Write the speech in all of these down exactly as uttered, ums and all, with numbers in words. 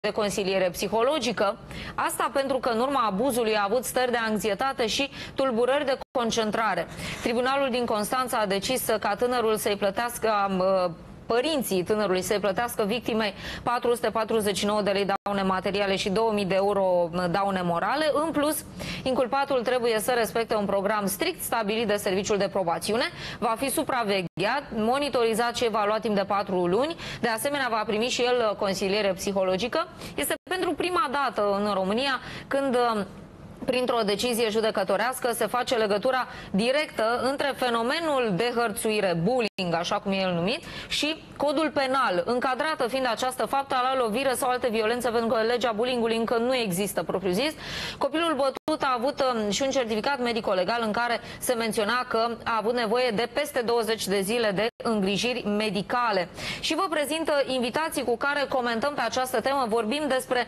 de consiliere psihologică. Asta pentru că în urma abuzului a avut stări de anxietate și tulburări de concentrare. Tribunalul din Constanța a decis ca tânărul să-i plătească părinții tânărului să-i plătească victimei patru sute patruzeci și nouă de lei daune materiale și două mii de euro daune morale. În plus, inculpatul trebuie să respecte un program strict stabilit de Serviciul de Probațiune, va fi supravegheat, monitorizat și evaluat timp de patru luni. De asemenea, va primi și el consiliere psihologică. Este pentru prima dată în România când printr-o decizie judecătorească se face legătura directă între fenomenul de hărțuire, bullying, așa cum e el numit, și codul penal, încadrată fiind această faptă la lovire sau alte violențe, pentru că legea bullyingului încă nu există propriu-zis. Copilul bătut a avut și un certificat medico-legal în care se menționa că a avut nevoie de peste douăzeci de zile de îngrijiri medicale. Și vă prezint invitații cu care comentăm pe această temă. Vorbim despre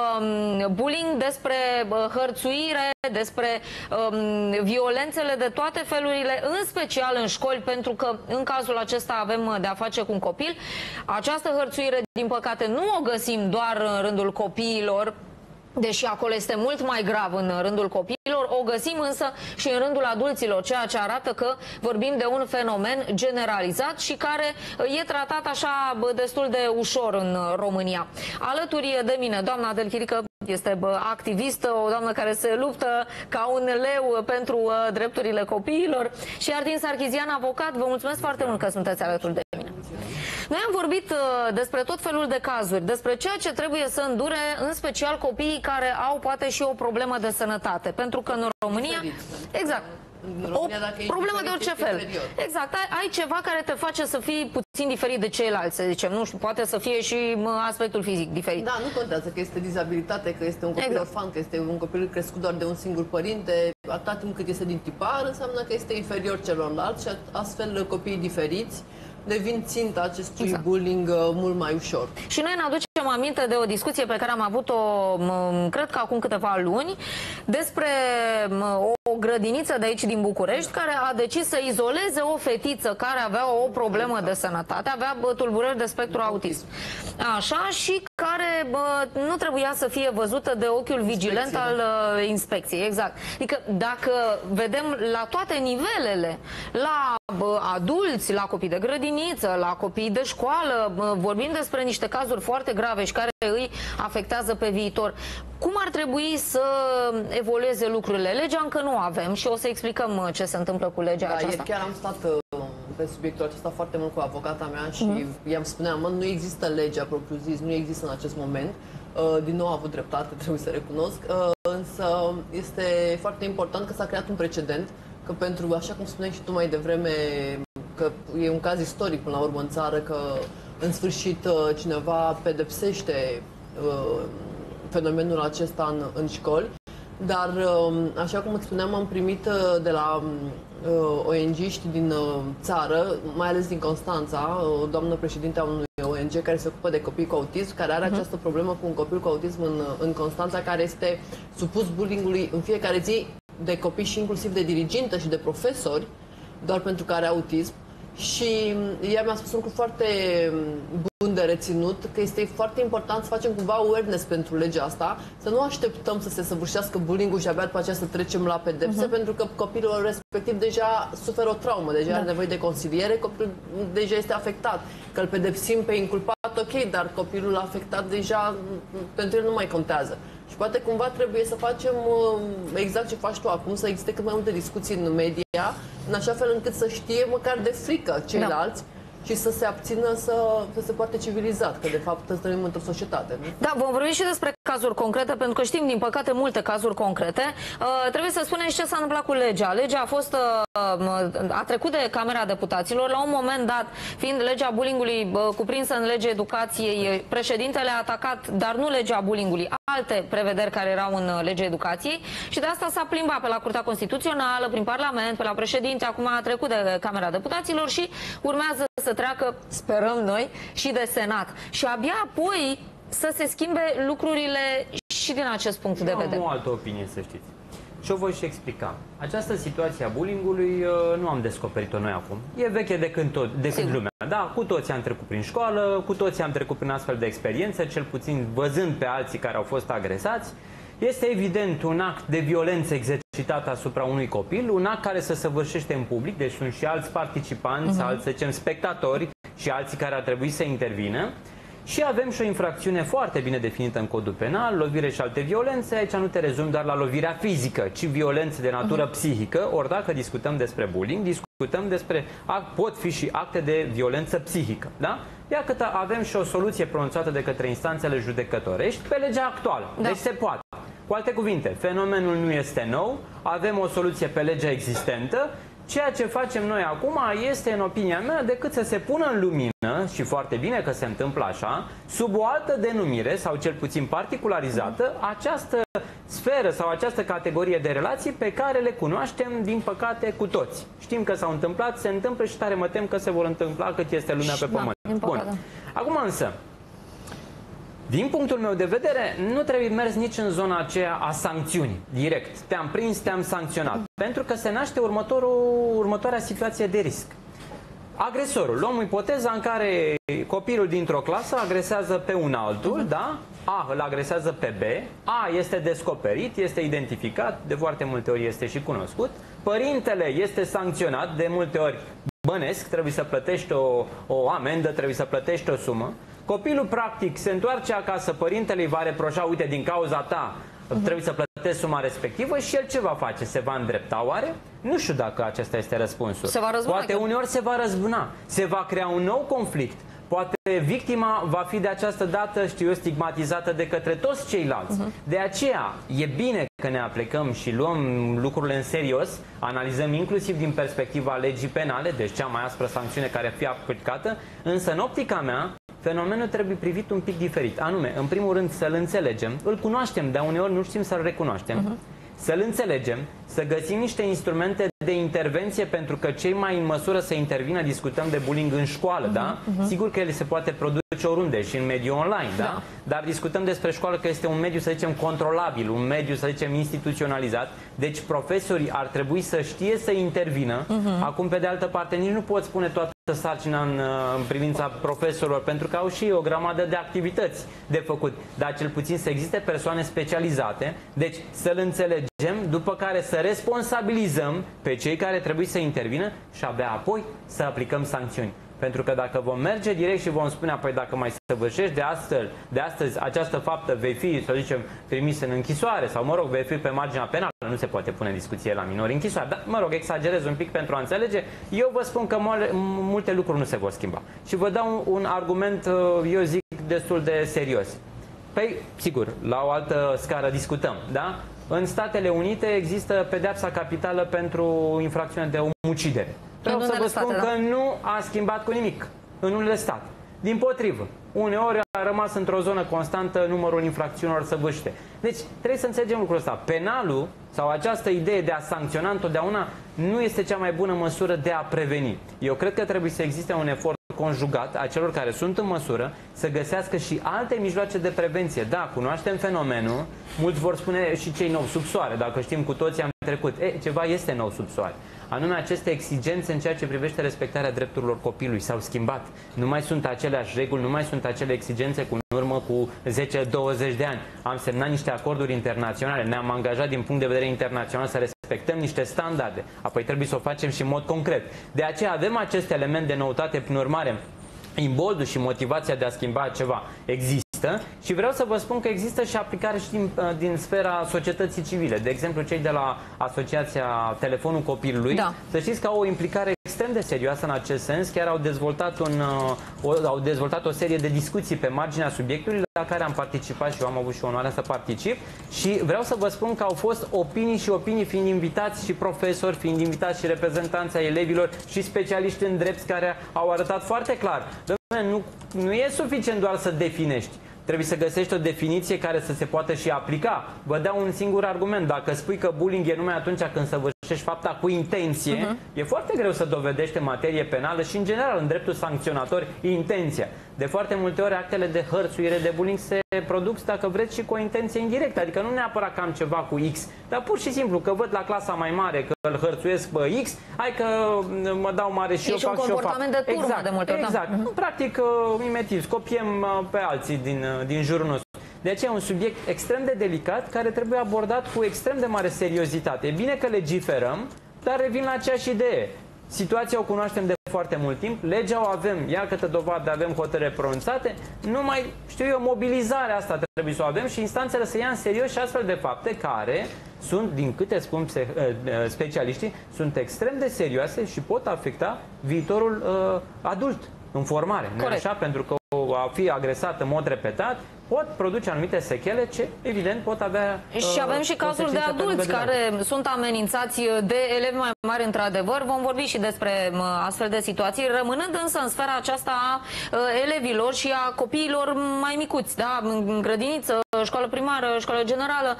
um, bullying, despre uh, hărțuire, despre um, violențele de toate felurile, în special în școli, pentru că în cazul acesta avem de a face cu un copil. Această hărțuire, din păcate, nu o găsim doar în rândul copiilor, deși acolo este mult mai grav în rândul copiilor, o găsim însă și în rândul adulților, ceea ce arată că vorbim de un fenomen generalizat și care e tratat așa destul de ușor în România. Alături de mine, doamna Delchirică este activistă, o doamnă care se luptă ca un leu pentru uh, drepturile copiilor, și Ardin Sarchizian, avocat. Vă mulțumesc foarte mult că sunteți alături de mine. Noi am vorbit uh, despre tot felul de cazuri, despre ceea ce trebuie să îndure, în special copiii care au poate și o problemă de sănătate, pentru că în România... Exact. România, o problemă de orice fel. Inferior. Exact. Ai, ai ceva care te face să fii puțin diferit de ceilalți, să zicem. Nu știu, poate să fie și aspectul fizic diferit. Da, nu contează că este dizabilitate, că este un copil exact. orfan, că este un copil crescut doar de un singur părinte. Atâta timp cât este din tipar, înseamnă că este inferior celorlalți și astfel copiii diferiți devin ținta acestui exact. bullying uh, mult mai ușor. Și noi ne aducem aminte de o discuție pe care am avut-o, cred că acum câteva luni, despre o grădiniță de aici din București care a decis să izoleze o fetiță care avea o problemă de sănătate, avea tulburări de spectru autism. Așa, și care bă, nu trebuia să fie văzută de ochiul vigilent Inspecție. al uh, inspecției. Exact. Adică dacă vedem la toate nivelele, la bă, adulți, la copii de grădiniță, la copii de școală, bă, vorbim despre niște cazuri foarte grave și care îi afectează pe viitor. Cum ar trebui să evolueze lucrurile? Legea încă nu avem și o să explicăm ce se întâmplă cu legea da, aceasta. Chiar am stat uh, pe subiectul acesta foarte mult cu avocata mea și mm. i-am spuneam, mă, nu există legea propriu-zis, nu există în acest moment. Uh, din nou a avut dreptate, trebuie să recunosc. Uh, însă este foarte important că s-a creat un precedent, că pentru, așa cum spuneai și tu mai devreme, că e un caz istoric până la urmă în țară, că în sfârșit uh, cineva pedepsește uh, fenomenul acesta în, în școli. Dar, așa cum îți spuneam, am primit de la O N G-ști din țară, mai ales din Constanța, o doamnă președinte a unui O N G care se ocupă de copii cu autism, care are această problemă cu un copil cu autism în, în Constanța, care este supus bullying-ului în fiecare zi de copii și inclusiv de dirigintă și de profesori, doar pentru că are autism. Și ea mi-a spus un lucru foarte bun de reținut, că este foarte important să facem cumva awareness pentru legea asta, să nu așteptăm să se săvârșească bullying-ul și abia după aceea să trecem la pedepse, uh-huh. pentru că copilul respectiv deja suferă o traumă, deja da. are nevoie de consiliere, copilul deja este afectat. Că îl pedepsim pe inculpat, ok, dar copilul afectat deja, pentru el nu mai contează. Și poate cumva trebuie să facem exact ce faci tu acum, să existe cât mai multe discuții în media, în așa fel încât să știe măcar de frică ceilalți da. și să se abțină să, să se poarte civilizat, că de fapt trăim într-o societate. Nu? Da, vom vorbi și despre cazuri concrete, pentru că știm, din păcate, multe cazuri concrete. Uh, trebuie să spunem și ce s-a întâmplat cu legea. Legea a fost, uh, a trecut de Camera Deputaților. La un moment dat, fiind legea bullyingului uh, cuprinsă în legea educației, președintele a atacat, dar nu legea bullyingului, alte prevederi care erau în legea educației, și de asta s-a plimbat pe la Curtea Constituțională, prin Parlament, pe la președinte, acum a trecut de Camera Deputaților și urmează să treacă, sperăm noi, și de Senat. Și abia apoi să se schimbe lucrurile și din acest punct de vedere. Am o altă opinie, să știți. și o voi și explica. Această situație a bullyingului nu am descoperit-o noi acum. E veche de când, tot, de când lumea. Da, cu toții am trecut prin școală, cu toții am trecut prin astfel de experiențe, cel puțin văzând pe alții care au fost agresați. Este evident un act de violență exercitat asupra unui copil, un act care se săvârșește în public, deci sunt și alți participanți, uh-huh. alți, să zicem, spectatori și alții care ar trebui să intervină. Și avem și o infracțiune foarte bine definită în codul penal, lovire și alte violențe. Aici nu te rezum doar la lovirea fizică, ci violențe de natură uh-huh. psihică. Ori dacă discutăm despre bullying, discutăm despre, pot fi și acte de violență psihică. Da? Iar că avem și o soluție pronunțată de către instanțele judecătorești pe legea actuală. Da. Deci se poate. Cu alte cuvinte, fenomenul nu este nou, avem o soluție pe legea existentă. Ceea ce facem noi acum este, în opinia mea, decât să se pună în lumină, și foarte bine că se întâmplă așa, sub o altă denumire, sau cel puțin particularizată, această sferă sau această categorie de relații pe care le cunoaștem, din păcate, cu toți. Știm că s-au întâmplat, se întâmplă și tare mă tem că se vor întâmpla cât este lumea pe pământ. Da, bun. Acum însă, din punctul meu de vedere, nu trebuie mers nici în zona aceea a sancțiunii. Direct. Te-am prins, te-am sancționat. Pentru că se naște următorul, următoarea situație de risc. Agresorul. Luăm ipoteza în care copilul dintr-o clasă agresează pe un altul, uh-huh. da? A îl agresează pe B, A este descoperit, este identificat, de foarte multe ori este și cunoscut, părintele este sancționat, de multe ori bănesc, trebuie să plătești o, o amendă, trebuie să plătești o sumă. Copilul, practic, se întoarce acasă, părintele îi va reproșa, uite, din cauza ta uh-huh. trebuie să plătești suma respectivă și el ce va face? Se va îndrepta oare? Nu știu dacă acesta este răspunsul. Se va răzbuna. Poate uneori se va răzbuna. Se va crea un nou conflict. Poate victima va fi de această dată, știu eu, stigmatizată de către toți ceilalți. Uh-huh. De aceea e bine că ne aplecăm și luăm lucrurile în serios, analizăm inclusiv din perspectiva legii penale, deci cea mai aspră sancțiune care fie aplicată, însă în optica mea, fenomenul trebuie privit un pic diferit. Anume, în primul rând să-l înțelegem, îl cunoaștem, dar uneori nu știm să-l recunoaștem. Uh-huh. Să-l înțelegem, să găsim niște instrumente de intervenție, pentru că cei mai în măsură să intervină, discutăm de bullying în școală, uh-huh, da? Uh-huh. Sigur că el se poate produce oriunde și în mediul online, da? da? Dar discutăm despre școală că este un mediu, să zicem, controlabil, un mediu, să zicem, instituționalizat. Deci profesorii ar trebui să știe să intervină. Uh-huh. Acum, pe de altă parte, nici nu pot spune toată sarcina în, în privința profesorilor, pentru că au și o grămadă de activități de făcut. Dar cel puțin să existe persoane specializate, deci să-l înțelegem, după care să responsabilizăm pe cei care trebuie să intervină și abia apoi să aplicăm sancțiuni. Pentru că dacă vom merge direct și vom spune, apoi dacă mai săvârșești de astăzi, de astăzi această faptă, vei fi, să zicem, trimis în închisoare sau, mă rog, vei fi pe marginea penală, nu se poate pune în discuție la minori închisoare. Dar, mă rog, exagerez un pic pentru a înțelege. Eu vă spun că multe lucruri nu se vor schimba. Și vă dau un, un argument, eu zic, destul de serios. Păi, sigur, la o altă scară discutăm, da? În Statele Unite există pedeapsa capitală pentru infracțiune de omucidere. Vreau să vă spun că nu a schimbat cu nimic în unele state. Dimpotrivă, uneori a rămas într-o zonă constantă numărul infracțiunilor săvârșite. Deci trebuie să înțelegem lucrul ăsta. Penalul sau această idee de a sancționa întotdeauna nu este cea mai bună măsură de a preveni. Eu cred că trebuie să existe un efort conjugat a celor care sunt în măsură să găsească și alte mijloace de prevenție. Da, cunoaștem fenomenul, mulți vor spune și cei nou sub soare, dacă știm cu toții am trecut. E, ceva este nou sub soare. Anume, aceste exigențe în ceea ce privește respectarea drepturilor copilului s-au schimbat. Nu mai sunt aceleași reguli, nu mai sunt acele exigențe cu în urmă cu zece douăzeci de ani. Am semnat niște acorduri internaționale, ne-am angajat din punct de vedere internațional să respectăm niște standarde. Apoi trebuie să o facem și în mod concret. De aceea avem acest element de noutate, prin urmare, imboldul și motivația de a schimba ceva există. Și vreau să vă spun că există și aplicare și din, din sfera societății civile. De exemplu, cei de la Asociația Telefonul Copilului, da. Să știți că au o implicare extrem de serioasă în acest sens. Chiar au dezvoltat, un, o, au dezvoltat o serie de discuții pe marginea subiectului la care am participat și eu am avut și onoarea să particip. Și vreau să vă spun că au fost opinii și opinii, fiind invitați și profesori, fiind invitați și reprezentanța elevilor și specialiști în drept, care au arătat foarte clar. Nu, nu e suficient doar să definești. Trebuie să găsești o definiție care să se poată și aplica. Vă dau un singur argument. Dacă spui că bullying e numai atunci când săvârșești fapta cu intenție, uh-huh. e foarte greu să dovedești în materie penală și, în general, în dreptul sancționator, intenția. De foarte multe ori, actele de hărțuire, de bullying se produs, dacă vreți, și cu o intenție indirectă. Adică nu neapărat că am ceva cu X, dar pur și simplu că văd la clasa mai mare că îl hărțuiesc pe X, hai că mă dau mare și e eu și fac și eu fac. un comportament de turmă exact, de multe ori. exact. Da. Practic, imitivi, copiem pe alții din, din jurul nostru. De aceea e un subiect extrem de delicat care trebuie abordat cu extrem de mare seriozitate. E bine că legiferăm, dar revin la aceeași idee. Situația o cunoaștem de foarte mult timp, legea o avem, ia câte dovadă avem hotărâri pronunțate, numai, știu eu, mobilizarea asta trebuie să o avem și instanțele să ia în serios și astfel de fapte care sunt, din câte spun specialiștii, sunt extrem de serioase și pot afecta viitorul uh, adult în formare. Nu așa? Pentru că a fi agresat în mod repetat pot produce anumite sechele ce, evident, pot avea Și avem și cazuri de adulți care sunt amenințați de elevi mai mari, într-adevăr. Vom vorbi și despre astfel de situații, rămânând însă în sfera aceasta a elevilor și a copiilor mai micuți, da? În grădiniță, școală primară, școală generală.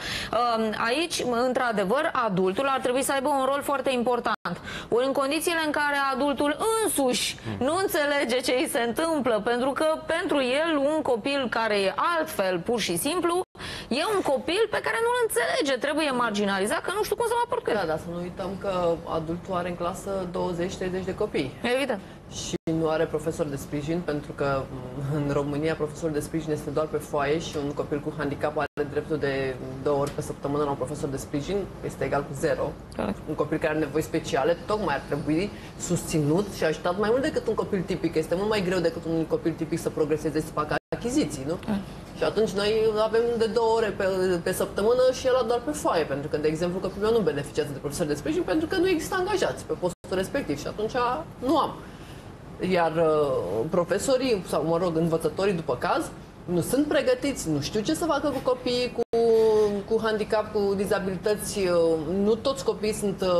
Aici, într-adevăr, adultul ar trebui să aibă un rol foarte important. Ori în condițiile în care adultul însuși nu înțelege ce îi se întâmplă, pentru că pentru el un copil care e altfel, pur și simplu, e un copil pe care nu-l înțelege, trebuie marginalizat, că nu știu cum să mă porc. Da, dar să nu uităm că adultul are în clasă douăzeci treizeci de copii. Evident. Și nu are profesor de sprijin, pentru că în România profesorul de sprijin este doar pe foaie și un copil cu handicap are dreptul de două ori pe săptămână la un profesor de sprijin, este egal cu zero. Corect. Un copil care are nevoi speciale tocmai ar trebui susținut și ajutat mai mult decât un copil tipic. Este mult mai greu decât un copil tipic să progreseze, să facă achiziții, nu? Mm. Și atunci noi avem de două ore pe, pe săptămână și el doar pe foaie, pentru că, de exemplu, copilul meu nu beneficiază de profesor de sprijin pentru că nu există angajați pe postul respectiv și atunci nu am. Iar uh, profesorii, sau mă rog, învățătorii după caz, nu sunt pregătiți, nu știu ce să facă cu copiii cu, cu handicap, cu dizabilități. Uh, nu toți copiii sunt uh,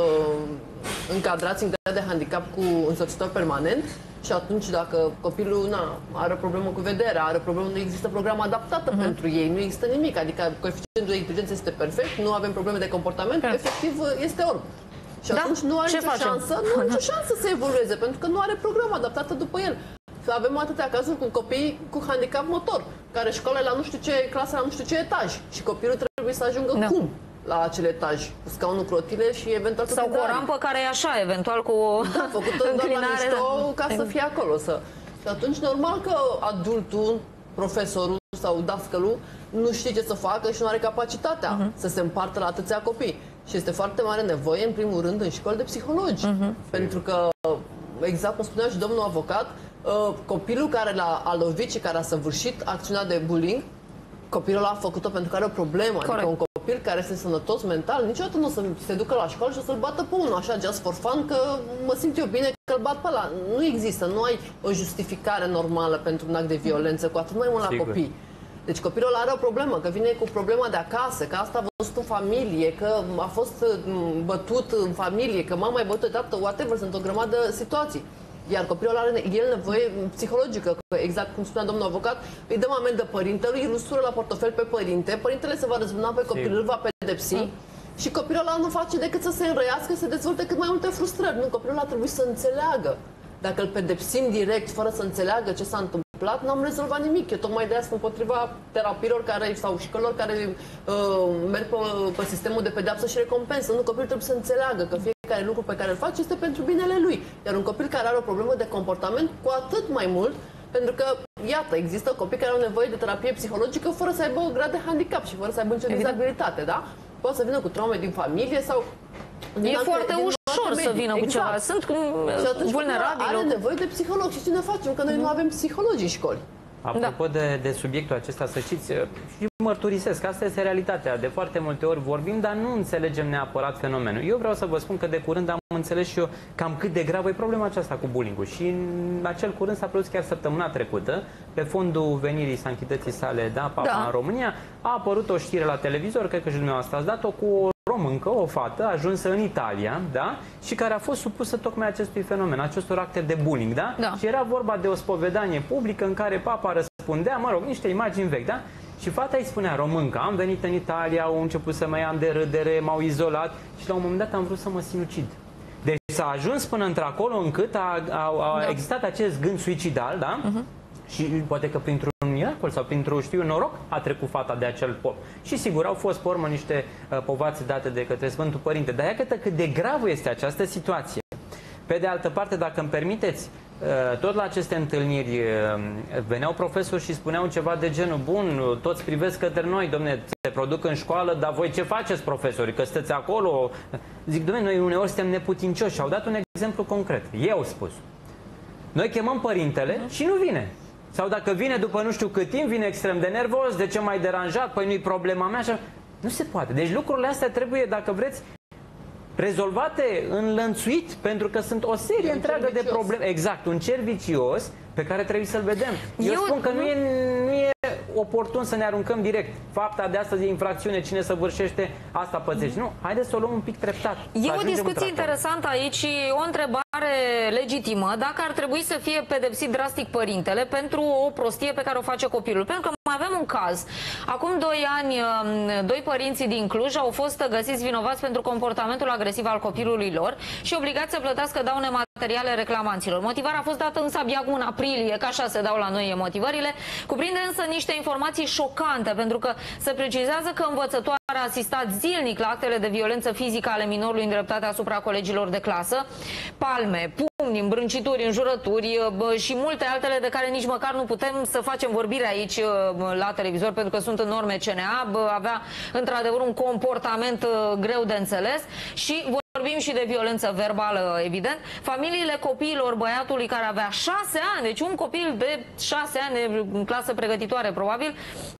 încadrați în grad de handicap cu însoțitor permanent și atunci dacă copilul na, are o problemă cu vederea, are o problemă, nu există program adaptată uh-huh. pentru ei, nu există nimic, adică coeficientul de inteligență este perfect, nu avem probleme de comportament, perfect. Efectiv este orb. Și da? atunci nu are Ce nicio facem? șansă, nu are nicio șansă să evolueze, pentru că nu are program adaptat după el. Avem atâtea cazuri cu copii cu handicap motor, care școala la nu știu ce, clasa la nu știu ce etaj și copilul trebuie să ajungă da. cum la acel etaj, cu scaunul cu rotile și eventual sau cu o rampă care e așa, eventual cu o da, făcută doar la mișto ca să fie acolo. Să... Și atunci normal că adultul, profesorul sau dascălul nu știe ce să facă și nu are capacitatea uh-huh. să se împartă la atâția copii. Și este foarte mare nevoie, în primul rând, în școli de psihologi. Uh-huh. Pentru că, exact cum spunea și domnul avocat, copilul care l-a lovit și care a săvârșit acțiunea de bullying, copilul a făcut-o pentru că are o problemă. Corect. Adică un copil care este sănătos mental, niciodată nu o să se ducă la școală și o să-l bată pe unul, așa, just for fun, că mă simt eu bine că îl bat pe ăla. Nu există, nu ai o justificare normală pentru un act de violență, cu atât mai mult la Sigur. copii. Deci copilul are o problemă, că vine cu problema de acasă, că asta a văzut în familie, că a fost bătut în familie, că mama e bătută, tată, whatever, sunt o grămadă de situații. Iar copilul are el nevoie psihologică, că exact cum spunea domnul avocat, îi dăm amendă părintelui, îl usură la portofel pe părinte, părintele se va răzbuna pe copil, îl va pedepsi mm. și copilul ăla nu face decât să se înrăiască, să dezvolte cât mai multe frustrări. Nu, copilul ăla trebuie să înțeleagă. Dacă îl pedepsim direct, fără să înțeleagă ce s-a întâmplat, n-am rezolvat nimic. Eu tocmai de asta sunt împotriva terapiilor care, sau școlilor care uh, merg pe, pe sistemul de pedeapsă și recompensă. Nu, copilul trebuie să înțeleagă că fiecare lucru pe care îl face este pentru binele lui. Iar un copil care are o problemă de comportament, cu atât mai mult, pentru că, iată, există copii care au nevoie de terapie psihologică fără să aibă o grad de handicap și fără să aibă nicio dizabilitate, da? Poate să vină cu traume din familie sau... E alte, foarte ușor să vină exact. cu ceva. Sunt vulnerabili. Are nevoie de psiholog. Și ce ne facem? Că noi mm. nu avem psihologi în școli. Apropo da. de, de subiectul acesta, să știți, și mărturisesc, asta este realitatea. De foarte multe ori vorbim, dar nu înțelegem neapărat fenomenul. Eu vreau să vă spun că de curând am înțeles și eu cam cât de gravă e problema aceasta cu bullying-ul. Și în acel curând s-a produs chiar săptămâna trecută, pe fondul venirii santității sale, da, Papa da. în România, a apărut o știre la televizor, cred că și dumneavoastră ați dat-o, cu o româncă, o fată ajunsă în Italia, da, și care a fost supusă tocmai acestui fenomen, acestor acte de bullying, da? da. Și era vorba de o spovedanie publică în care Papa răspundea, mă rog, niște imagini vechi, da? Și fata îi spunea, româncă, am venit în Italia, au început să mă ia de râdere, m-au izolat și la un moment dat am vrut să mă sinucid. Deci s-a ajuns până într-acolo încât a, a, a da. existat acest gând suicidal, da? Uh-huh. Și poate că printr-un mirac miracol sau printr-o, știu, noroc a trecut fata de acel pop. Și sigur, au fost pe urmă niște uh, povațe date de către Sfântul Părinte. Dar iată cât de gravă este această situație. Pe de altă parte, dacă îmi permiteți, tot la aceste întâlniri veneau profesori și spuneau ceva de genul: bun, toți privesc către noi, domne, se produc în școală, dar voi ce faceți, profesori, că stăți acolo? Zic, domne, noi uneori suntem neputincioși. Și au dat un exemplu concret. Eu spus. Noi chemăm părintele și nu vine. Sau dacă vine după nu știu cât timp, vine extrem de nervos, de ce m-ai deranjat, păi nu-i problema mea. Așa. Nu se poate. Deci lucrurile astea trebuie, dacă vreți, rezolvate înlănțuit, pentru că sunt o serie întreagă de probleme. Exact, un cer vicios pe care trebuie să-l vedem. Eu, Eu spun că nu e, nu e oportun să ne aruncăm direct. Fapta de astăzi e infracțiune, cine săvârșește, asta pățești. Nu, haideți să o luăm un pic treptat. E o discuție interesantă aici și o întrebare legitimă, dacă ar trebui să fie pedepsit drastic părintele pentru o prostie pe care o face copilul. Pentru că mai avem un caz. Acum doi ani, doi părinți din Cluj au fost găsiți vinovați pentru comportamentul agresiv al copilului lor și obligați să plătească daune materiale reclamanților. Motivarea a fost dată însă abia în aprilie, că așa se dau la noi motivările. Cuprinde însă niște informații șocante, pentru că se precizează că învățătoarea a asistat zilnic la actele de violență fizică ale minorului îndreptate asupra colegilor de clasă, palme, pumni, îmbrâncituri, înjurături și multe altele de care nici măcar nu putem să facem vorbire aici la televizor, pentru că sunt în norme C N A, avea într-adevăr un comportament greu de înțeles și vorbim și de violență verbală, evident. Familiile copiilor băiatului care avea șase ani, deci un copil de șase ani, în clasă pregătitoare probabil,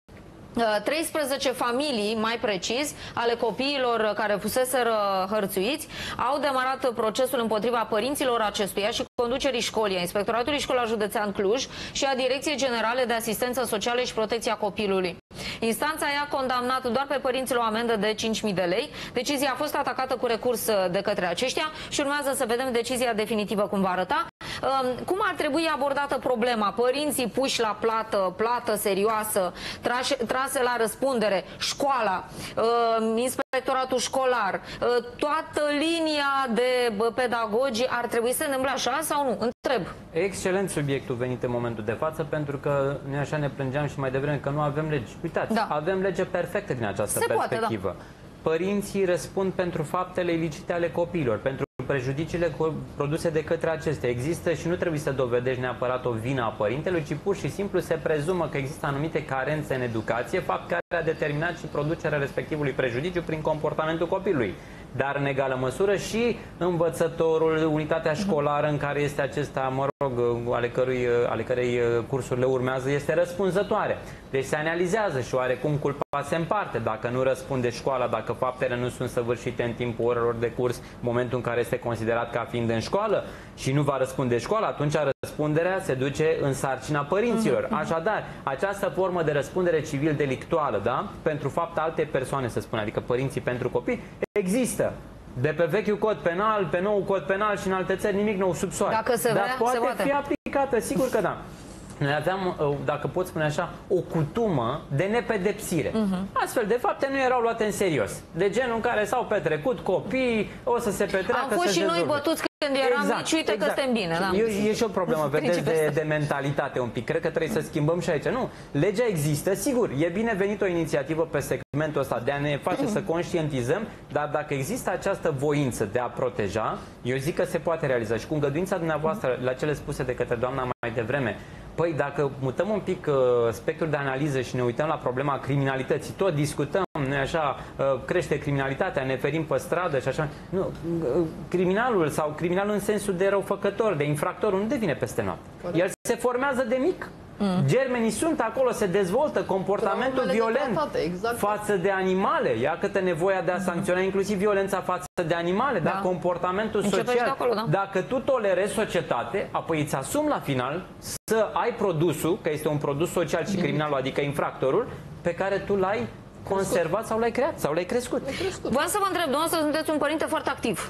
treisprezece familii, mai precis, ale copiilor care fuseseră hărțuiți, au demarat procesul împotriva părinților acestuia și conducerii școlii, a Inspectoratului Școlar Județean Cluj și a Direcției Generale de Asistență Socială și Protecția Copilului. Instanța i-a condamnat doar pe părinți la o amendă de cinci mii de lei. Decizia a fost atacată cu recurs de către aceștia și urmează să vedem decizia definitivă cum va arăta. Cum ar trebui abordată problema? Părinții puși la plată, plată serioasă, trase la răspundere, școala, inspectoratul școlar, toată linia de pedagogi ar trebui să se întâmple așa sau nu? Întreb. Excelent subiectul venit în momentul de față, pentru că noi așa ne plângeam și mai devreme că nu avem legi. Uitați, da. avem lege perfectă din această se perspectivă. Poate, da. Părinții răspund pentru faptele ilicite ale copiilor, pentru prejudiciile produse de către acestea. Există și nu trebuie să dovedești neapărat o vină a părintelui, ci pur și simplu se prezumă că există anumite carențe în educație, fapt care a determinat și producerea respectivului prejudiciu prin comportamentul copilului. Dar în egală măsură și învățătorul, unitatea școlară în care este acesta, mă rog, ale, cărui, ale cărei cursurile urmează, este răspunzătoare. Deci se analizează și oarecum culpa se împarte. Dacă nu răspunde școala, dacă faptele nu sunt săvârșite în timpul orelor de curs, momentul în care este considerat ca fiind în școală și nu va răspunde școala, atunci răspunderea se duce în sarcina părinților. Așadar, această formă de răspundere civil-delictuală, da? Pentru fapt alte persoane, să spun, adică părinții pentru copii, există. De pe vechiul cod penal, pe nou cod penal și în alte țări, nimic nou sub soare. Dacă se Dar vrea, poate se poate fi aplicată, sigur că da. Noi aveam, dacă pot spune așa, o cutumă de nepedepsire. Uh-huh. Astfel de fapte nu erau luate în serios. De genul în care s-au petrecut copii, o să se petreacă. Am fost și noi bătuți când eram exact, mici, uite exact. că suntem bine. Da. E, e și o problemă, vedeți, de, de mentalitate un pic. Cred că trebuie să schimbăm și aici. Nu, legea există, sigur, e binevenit o inițiativă pe segmentul ăsta de a ne face să conștientizăm, dar dacă există această voință de a proteja, eu zic că se poate realiza. Și cu îngăduința dumneavoastră la cele spuse de către doamna mai devreme, păi dacă mutăm un pic uh, spectrul de analiză și ne uităm la problema criminalității, tot discutăm, noi așa, uh, crește criminalitatea, ne ferim pe stradă și așa. Nu, uh, criminalul sau criminalul în sensul de răufăcător, de infractor, nu devine peste noapte. Corect. El se formează de mic. Mm. Germenii sunt acolo, se dezvoltă comportamentul violent exact. față de animale. Ia câtă nevoia de a sancționa inclusiv violența față de animale, da. Dar comportamentul Începe social. Acolo, da. Dacă tu tolerezi societate, apoi îți asumi la final să ai produsul, că este un produs social și criminal, adică infractorul, pe care tu l-ai conservat sau l-ai creat, sau l-ai crescut. crescut. Vreau să vă întreb, dumneavoastră sunteți un părinte foarte activ.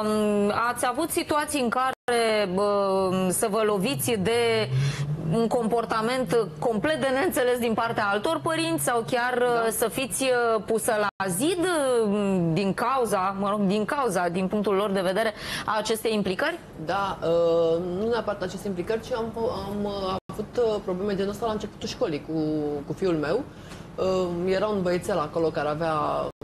Ați avut situații în care să vă loviți de un comportament complet de neînțeles din partea altor părinți sau chiar da. să fiți pusă la zid din cauza, mă rog, din cauza, din punctul lor de vedere, a acestei implicări? Da, nu neapărat aceste implicări, ci am, am avut probleme genul ăsta la începutul școlii cu, cu fiul meu. Era un băiețel acolo care avea...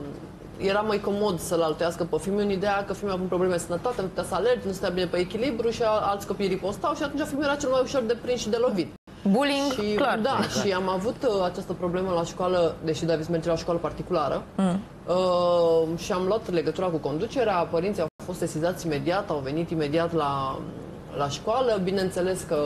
Era mai comod să-l altuiască pe fiul meu, în ideea că fiul meu avea probleme de sănătate, nu putea să alerge, nu stătea bine pe echilibru și alți copii ripostau și atunci fiul meu era cel mai ușor de prins și de lovit. Bullying, și, clar. Da, exact. Și am avut uh, această problemă la școală, deși Davis merge la școală particulară. Mm. Uh, și am luat legătura cu conducerea, părinții au fost sesizați imediat, au venit imediat la, la școală. Bineînțeles că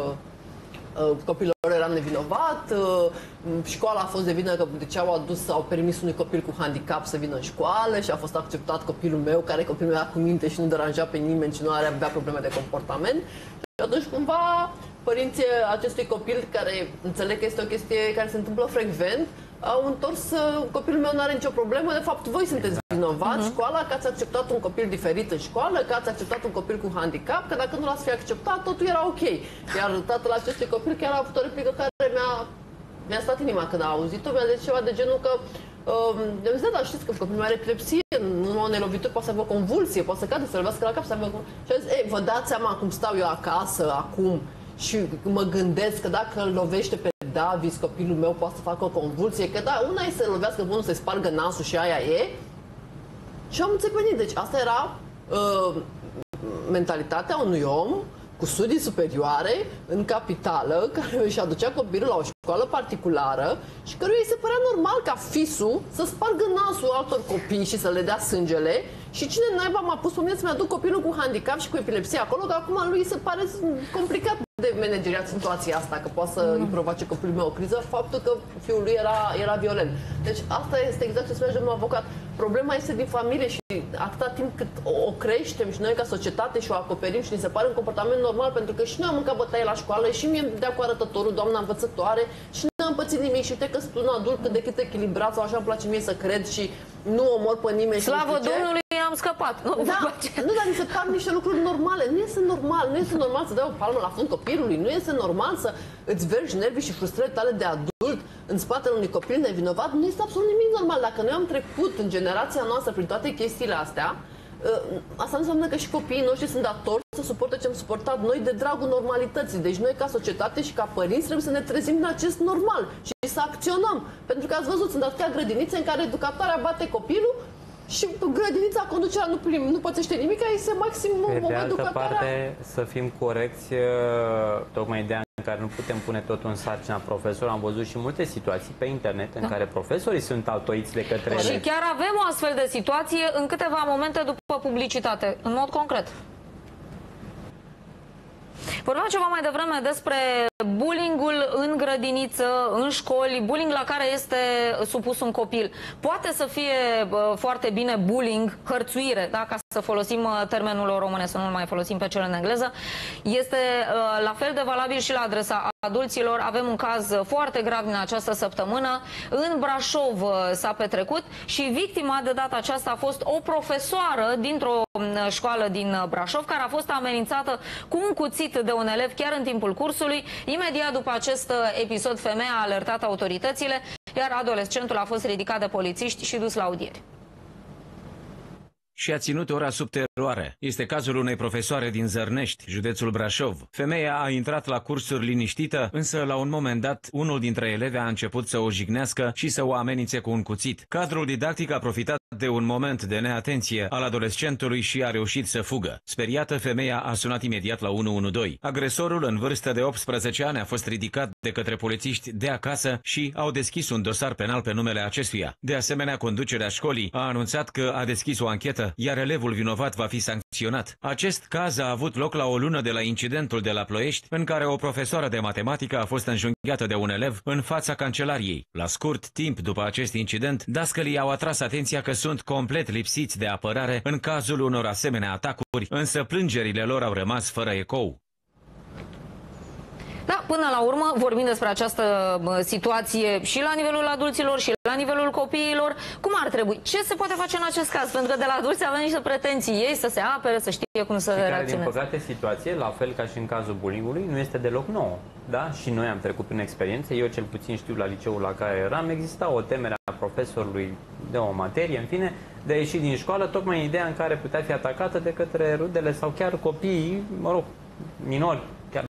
uh, copilul era nevinovat, uh, școala a fost de vină că de ce au adus, au permis unui copil cu handicap să vină în școală și a fost acceptat copilul meu, care copilul meu era cu minte și nu deranja pe nimeni și nu are avea probleme de comportament. Și atunci cumva părinții acestui copil, care înțeleg că este o chestie care se întâmplă frecvent, au întors, copilul meu nu are nicio problemă, de fapt voi sunteți vinovați, uh-huh. școala, că ați acceptat un copil diferit în școală, că ați acceptat un copil cu handicap, că dacă nu l-ați fi acceptat, totul era ok. Iar tatăl acestui copil chiar a avut o replică care mi-a mi-a stat inima când a auzit-o, mi-a zis ceva de genul că uh, mi-a zis, da, dar știți că copilul meu are epilepsie, în urma unei lovituri poate să aibă o convulsie, poate să cadă, să lovească la cap, să aibă... Și a zis, ei, vă dați seama cum stau eu acasă, acum, și mă gândesc că dacă îl lovește pe Davis, copilul meu poate să facă o convulsie, că da, una e să lovească bunul, să-i spargă nasul și aia e. Și am înțepenit. Deci asta era uh, mentalitatea unui om cu studii superioare în capitală, care își aducea copilul la o școală particulară și căruia îi se părea normal ca fisul să spargă nasul altor copii și să le dea sângele. Și cine naiba m-a pus pe mine să-mi aduc copilul cu handicap și cu epilepsie acolo, că acum lui se pare complicat de manageriat situația asta, că poate să îi provoace copilul meu o criză, faptul că fiul lui era, era violent. Deci asta este exact ce spunea domnul avocat. Problema este din familie și atâta timp cât o creștem și noi ca societate și o acoperim și ni se pare un comportament normal, pentru că și noi am mâncat bătaie la școală și mie îmi dea cu arătătorul doamna învățătoare și nu am pățit nimic și uite că sunt un adult cât de cât echilibrat sau așa îmi place mie să cred și nu omor pe nimeni. Slavă Domnului, am scăpat. Nu, da, nu, dar mi se par niște lucruri normale. Nu este normal, nu este normal să dai o palmă la fund copilului, nu este normal să îți vergi nervii și frustrările tale de adult în spatele unui copil nevinovat. Nu este absolut nimic normal. Dacă noi am trecut în generația noastră prin toate chestiile astea, asta înseamnă că și copiii noștri sunt datori să suporte ce am suportat noi de dragul normalității. Deci noi ca societate și ca părinți trebuie să ne trezim în acest normal și să acționăm. Pentru că ați văzut, sunt atâtea grădinițe în care educatoarea bate copilul și grădinița, conducerea nu, plim, nu pățește nimic, este maximum Pe de altă educatoarea... parte, să fim corecți, tocmai ideea în care nu putem pune totul în sarcina profesor. Am văzut și multe situații pe internet în da. care profesorii sunt altoiți de către... Și chiar avem o astfel de situație în câteva momente după publicitate, în mod concret. Vorbeam ceva mai devreme despre bullying-ul în grădiniță, în școli, bullying la care este supus un copil. Poate să fie uh, foarte bine bullying, hărțuire, da? Ca să folosim uh, termenul românesc, să nu mai folosim pe cel în engleză. Este uh, la fel de valabil și la adresa adulților. Avem un caz foarte grav din această săptămână. În Brașov uh, s-a petrecut și victima de data aceasta a fost o profesoară dintr-o uh, școală din Brașov, care a fost amenințată cu un cuțit de un elev chiar în timpul cursului. Imediat după acest episod, femeia a alertat autoritățile, iar adolescentul a fost ridicat de polițiști și dus la audieri. Și a ținut ora sub teroare. Este cazul unei profesoare din Zărnești, județul Brașov. Femeia a intrat la cursuri liniștită, însă la un moment dat, unul dintre elevi a început să o jignească și să o amenințe cu un cuțit. Cadrul didactic a profitat de un moment de neatenție al adolescentului și a reușit să fugă. Speriată, femeia a sunat imediat la unu unu doi. Agresorul, în vârstă de optsprezece ani, a fost ridicat de către polițiști de acasă și au deschis un dosar penal pe numele acestuia. De asemenea, conducerea școlii a anunțat că a deschis o anchetă, iar elevul vinovat va fi sancționat. Acest caz a avut loc la o lună de la incidentul de la Ploiești, în care o profesoară de matematică a fost înjunghiată de un elev în fața cancelariei. La scurt timp după acest incident, dascălii au atras atenția că sunt complet lipsiți de apărare în cazul unor asemenea atacuri, însă plângerile lor au rămas fără ecou. Da, până la urmă vorbim despre această situație și la nivelul adulților și la nivelul copiilor. Cum ar trebui? Ce se poate face în acest caz? Pentru că de la adulți avem niște pretenții ei să se apere, să știe cum să care, reacționeze. Din păcate, situație, la fel ca și în cazul bullying-ului, nu este deloc nouă. Da? Și noi am trecut prin experiențe. Eu cel puțin știu la liceul la care eram, exista o temere a profesorului de o materie, în fine, de a ieși din școală, tocmai în ideea în care putea fi atacată de către rudele sau chiar copiii, mă rog, minori, chiar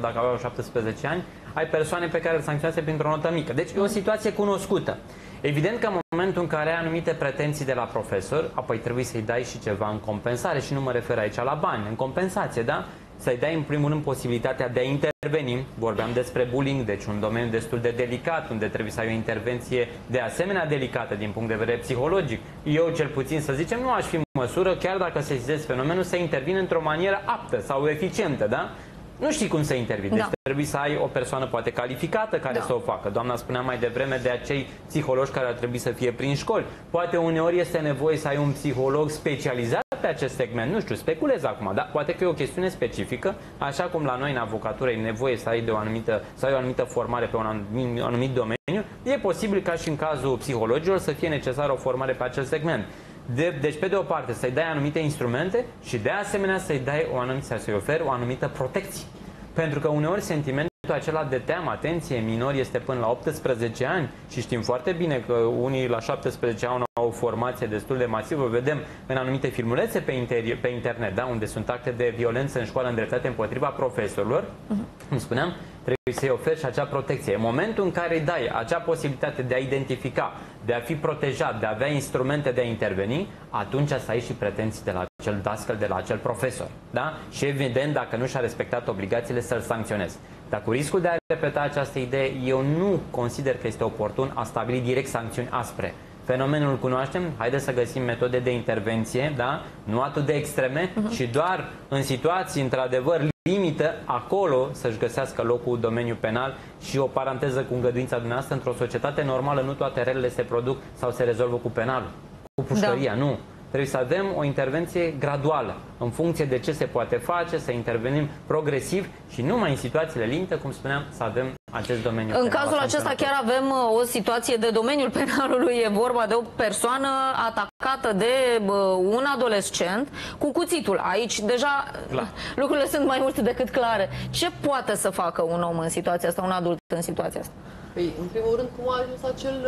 dacă aveau șaptesprezece ani, ai persoane pe care le sancționase printr-o notă mică. Deci e o situație cunoscută. Evident că în momentul în care ai anumite pretenții de la profesor, apoi trebuie să-i dai și ceva în compensare și nu mă refer aici la bani, în compensație, da? Să-i dai în primul rând posibilitatea de a interveni. Vorbeam despre bullying, deci un domeniu destul de delicat, unde trebuie să ai o intervenție de asemenea delicată din punct de vedere psihologic. Eu cel puțin, să zicem, nu aș fi în măsură, chiar dacă sesizez fenomenul, să intervin într-o manieră aptă sau eficientă, da? Nu știi cum să intervii, deci da. Trebuie să ai o persoană poate calificată care da. Să o facă. Doamna spunea mai devreme de acei psihologi care ar trebui să fie prin școli. Poate uneori este nevoie să ai un psiholog specializat pe acest segment. Nu știu, speculez acum, dar poate că e o chestiune specifică, așa cum la noi în avocatură e nevoie să ai, de o anumită, să ai o anumită formare pe un anumit, anumit domeniu, e posibil ca și în cazul psihologilor să fie necesară o formare pe acest segment. De, deci, pe de o parte, să-i dai anumite instrumente și, de asemenea, să-i dai o anumită, să-i oferi o anumită protecție. Pentru că uneori sentimentul acela de teamă, atenție, minor este până la optsprezece ani și știm foarte bine că unii la șaptesprezece ani au o formație destul de masivă. Vedem în anumite filmulețe pe, inter pe internet, da, unde sunt acte de violență în școală îndreptate împotriva profesorilor. Uh-huh. Cum spuneam, trebuie să-i oferi și acea protecție. În momentul în care îi dai acea posibilitate de a identifica, de a fi protejat, de a avea instrumente de a interveni, atunci să ai și pretenții de la acel dascăl, de la acel profesor. Da? Și evident, dacă nu și-a respectat obligațiile, să-l sancționezi. Dar cu riscul de a repeta această idee, eu nu consider că este oportun a stabili direct sancțiuni aspre. Fenomenul îl cunoaștem, haideți să găsim metode de intervenție, da? Nu atât de extreme, uh-huh. și doar în situații, într-adevăr, limită, acolo să-și găsească locul domeniul penal. Și o paranteză cu îngăduința dumneavoastră, într-o societate normală nu toate relele se produc sau se rezolvă cu penalul, cu pușcăria, da. Nu. Trebuie să avem o intervenție graduală, în funcție de ce se poate face, să intervenim progresiv și numai în situațiile limite, cum spuneam, să avem acest domeniu. În cazul acesta chiar avem o situație de domeniul penalului, e vorba de o persoană atacată de un adolescent cu cuțitul. Aici deja clar. Lucrurile sunt mai mult decât clare. Ce poate să facă un om în situația asta, un adult în situația asta? Păi, în primul rând, cum a ajuns acel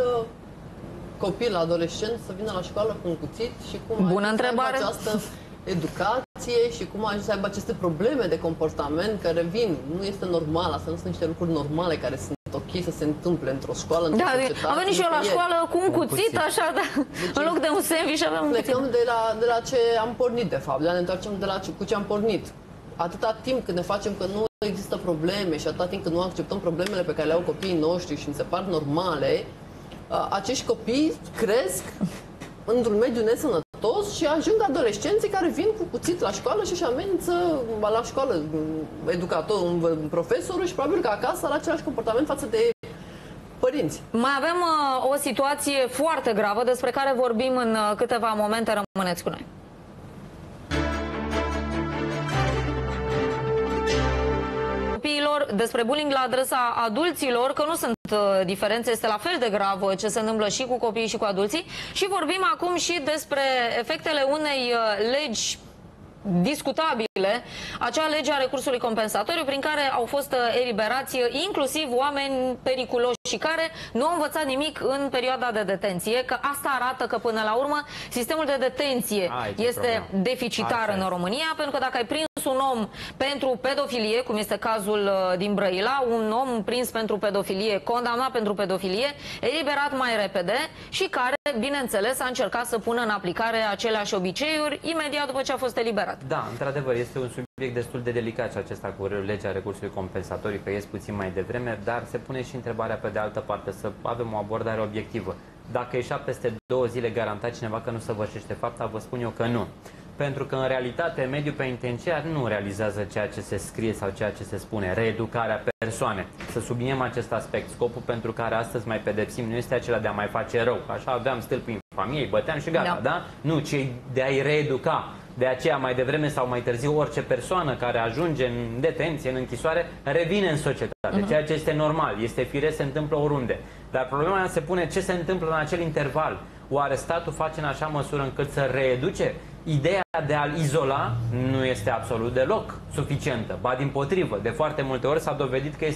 copil, adolescent, să vină la școală cu un cuțit și cum Bună întrebare. această educație și cum a ajuns să aibă aceste probleme de comportament care vin. Nu este normal, asta nu sunt niște lucruri normale care sunt ok să se întâmple într-o școală, într-o da, societate. Am venit și eu la școală cu un cuțit, așa, da. Deci, în loc de un sandwich aveam un cuțit. Plecăm de la, de la ce am pornit, de fapt, de la ne întoarcem de la ce, cu ce am pornit. Atâta timp când ne facem că nu există probleme și atâta timp când nu acceptăm problemele pe care le au copiii noștri și ni se par normale, acești copii cresc într-un mediu nesănătos și ajung adolescenții care vin cu cuțit la școală și își amenință la școală educatorul, profesorul și probabil că acasă are același comportament față de părinți. Mai avem uh, o situație foarte gravă despre care vorbim în uh, câteva momente. Rămâneți cu noi. Despre bullying la adresa adulților, că nu sunt uh, diferențe, este la fel de grav uh, ce se întâmplă și cu copiii și cu adulții. Și vorbim acum și despre efectele unei uh, legi discutabile, acea lege a recursului compensatoriu prin care au fost eliberați inclusiv oameni periculoși și care nu au învățat nimic în perioada de detenție, că asta arată că până la urmă sistemul de detenție Ai, este problem. deficitar Ai, în România, pentru că dacă ai prins un om pentru pedofilie, cum este cazul din Brăila, un om prins pentru pedofilie, condamnat pentru pedofilie, eliberat mai repede și care, bineînțeles, a încercat să pună în aplicare aceleași obiceiuri imediat după ce a fost eliberat. Da, într-adăvăr, este un subiect destul de delicat și acesta cu legea recursului compensatoriu, că ies puțin mai devreme, dar se pune și întrebarea pe de altă parte, să avem o abordare obiectivă. Dacă ieșea peste două zile garantat cineva că nu săvârșește fapta, vă spun eu că nu. Pentru că, în realitate, mediul penitenciar nu realizează ceea ce se scrie sau ceea ce se spune, reeducarea persoane. Să subliniem acest aspect. Scopul pentru care astăzi mai pedepsim nu este acela de a mai face rău. Așa aveam stâlpii în familie, băteam și gata, da? da? Nu, ci de a-i reeduca. De aceea, mai devreme sau mai târziu, orice persoană care ajunge în detenție, în închisoare, revine în societate. Ceea ce este normal, este firesc, se întâmplă oriunde. Dar problema se pune ce se întâmplă în acel interval. Oare statul face în așa măsură încât să reeduce? Ideea de a-l izola nu este absolut deloc suficientă. Ba dimpotrivă, de foarte multe ori s-a dovedit că este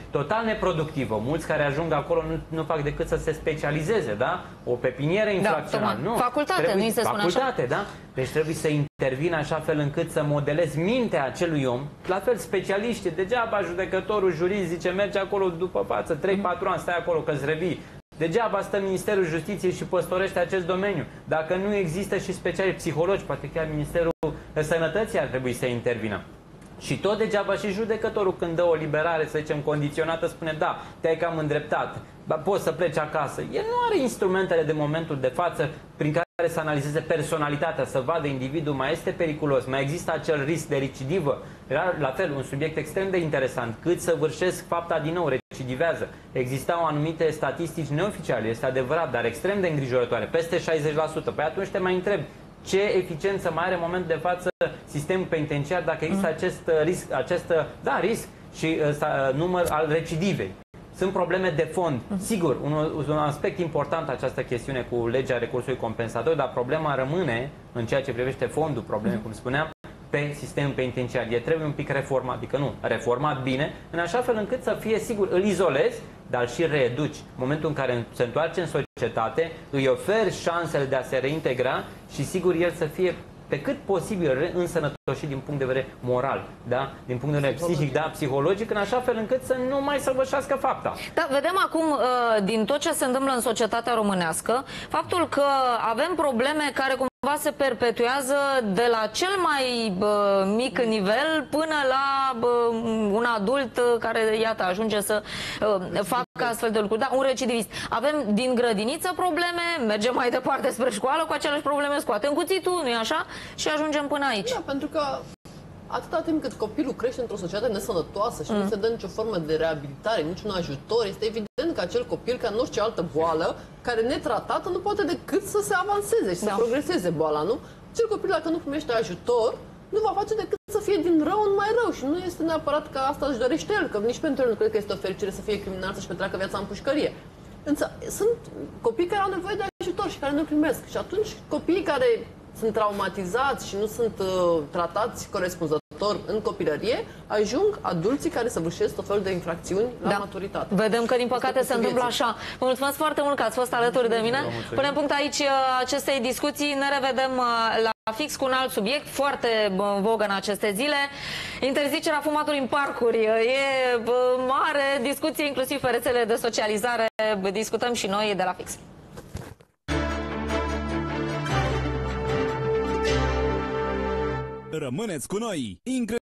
total neproductivă. Mulți care ajung acolo nu, nu fac decât să se specializeze, da? O pepinieră infracțională. Da, nu. facultate, trebuie, nu-i se spune facultate, așa? Da? Deci trebuie să intervină așa fel încât să modelezi mintea acelui om. La fel, specialiști, degeaba judecătorul, jurist zice, merge acolo după față, trei patru ani, stai acolo că-ți revii. Degeaba stă Ministerul Justiției și păstorește acest domeniu. Dacă nu există și specialiști, psihologi, poate chiar Ministerul Sănătății ar trebui să intervină. Și tot degeaba și judecătorul când dă o liberare, să zicem, condiționată, spune da, te-ai cam îndreptat, poți să pleci acasă. El nu are instrumentele de momentul de față prin care să analizeze personalitatea, să vadă individul mai este periculos, mai există acel risc de recidivă. Era, la fel, un subiect extrem de interesant. Cât săvârșesc fapta din nou, recidivează. Existau anumite statistici neoficiale, este adevărat, dar extrem de îngrijorătoare, peste șaizeci la sută. Păi atunci te mai întreb, ce eficiență mai are în momentul de față sistemul penitenciar dacă există mm. acest risc, acest, da, risc și uh, număr al recidivei. Sunt probleme de fond. Mm. Sigur, un, un aspect important această chestiune cu legea recursului compensatoriu, dar problema rămâne în ceea ce privește fondul probleme, mm. cum spuneam, pe sistemul penitenciar. E trebuie un pic reformat, adică nu, reformat bine, în așa fel încât să fie, sigur, îl izolezi, dar și reeduci. În momentul în care se întoarce în societate, îi oferi șansele de a se reintegra și, sigur, el să fie pe cât posibil însănătoșit din punct de vedere moral, da? Din punct de vedere psihic, da, psihologic, în așa fel încât să nu mai săvârșească fapta. Da, vedem acum, din tot ce se întâmplă în societatea românească, faptul că avem probleme care cumva se perpetuează de la cel mai bă, mic nivel până la bă, un adult care, iată, ajunge să bă, facă astfel de lucruri. Da, un recidivist. Avem din grădiniță probleme, mergem mai departe spre școală cu aceleași probleme, scoatem cuțitul, nu-i așa? Și ajungem până aici. Da, pentru că atâta timp cât copilul crește într-o societate nesănătoasă și mm. nu se dă nicio formă de reabilitare, niciun ajutor, este evident că acel copil, ca în orice altă boală, care netratată, nu poate decât să se avanseze și da. să progreseze boala, nu? Acel copil, dacă nu primește ajutor, nu va face decât să fie din rău în mai rău și nu este neapărat că asta își dorește el, că nici pentru el nu cred că este o fericire să fie criminal, să-și petreacă viața în pușcărie. Însă sunt copii care au nevoie de ajutor și care nu primesc. Și atunci copiii care sunt traumatizați și nu sunt uh, tratați corespunzător în copilărie, ajung adulții care săvârșesc tot felul de infracțiuni la da. maturitate. Vedem că din păcate se întâmplă așa. Vă mulțumesc foarte mult că ați fost alături de mine. Punem punct aici acestei discuții. Ne revedem la fix cu un alt subiect foarte în vogă în aceste zile. Interzicerea fumatului în parcuri. E mare discuție inclusiv pe rețelele de socializare. Discutăm și noi de la fix. Rămâneți cu noi!